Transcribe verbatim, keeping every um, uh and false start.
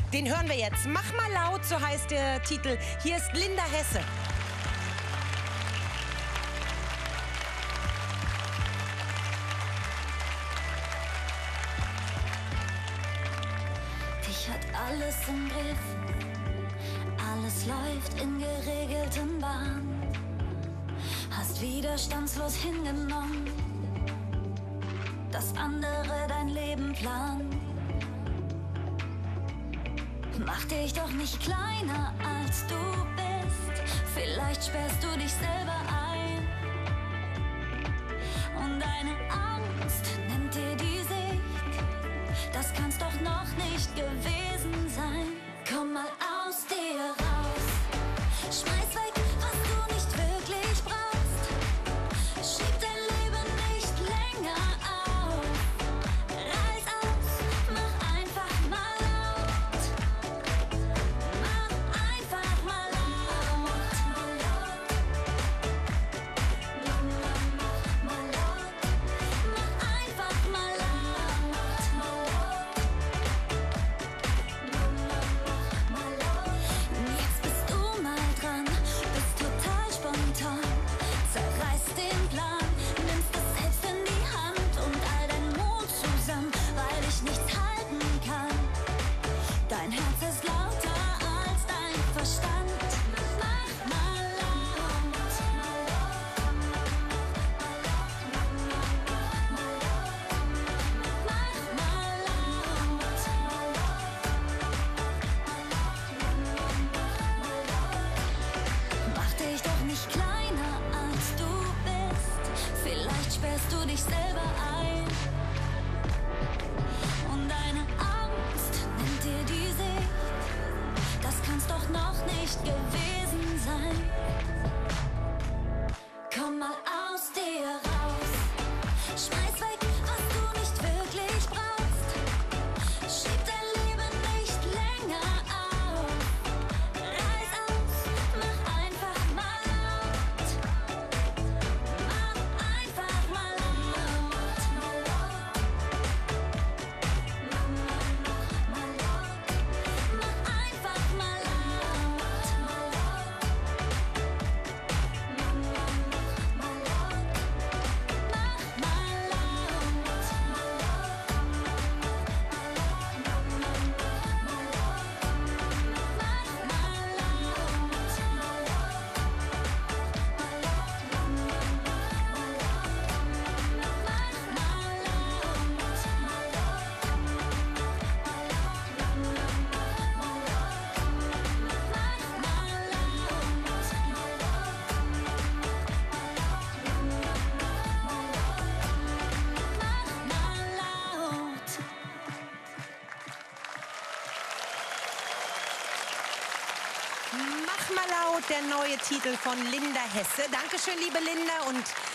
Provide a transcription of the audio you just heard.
Den hören wir jetzt. Mach mal laut, so heißt der Titel. Hier ist Linda Hesse. Dich hat alles im Griff, alles läuft in geregelten Bahnen. Hast widerstandslos hingenommen, dass andere dein Leben planen. Mach dich doch nicht kleiner als du bist, vielleicht sperrst du dich selber ein. Und deine Angst nimmt dir die Sicht, das kann's doch noch nicht gewesen sein. Komm mal aus dir raus, schmeiß weg, was du nicht wirklich brauchst. Schieb dein Leben nicht länger auf, reiß aus, mach einfach mal laut. Mach einfach mal laut. Mach mal laut. Mach einfach mal laut. Jetzt bist du mal dran, bist total spontan, zerreißt den Plan, nimmst es selbst in die Hand und all dein Mut zusammen, weil dich nichts halten kann. Dein Herz ist lauter als dein Verstand. Mach mal laut. Mach mal laut. Mach dich doch nicht kleiner als du bist, vielleicht sperrst du dich selber ein. Und deine Angst nimmt dir die Sicht, das kann's doch noch nicht gewesen sein. Komm mal aus dir raus, schmeiß weg, was du nicht wirklich brauchst. Schieb dein Leben nicht länger auf, reiß aus, mach einfach mal laut. Mach einfach mal laut. Mach mal laut. Mach einfach mal laut. Mach mal laut. Mach mal Mach mal laut, der neue Titel von Linda Hesse. Dankeschön, liebe Linda. Und